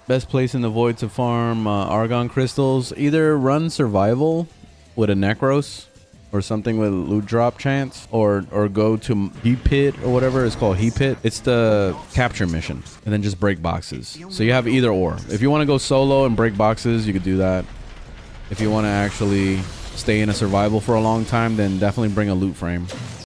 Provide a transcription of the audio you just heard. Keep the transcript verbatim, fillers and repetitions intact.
Best place in the void to farm uh, Argon crystals. Either run survival with a Necros or something with loot drop chance, or or go to Heat Pit or whatever it's called. Heat Pit. It's the capture mission, and then just break boxes. So you have either or. If you want to go solo and break boxes, you could do that. If you want to actually stay in a survival for a long time, then definitely bring a loot frame.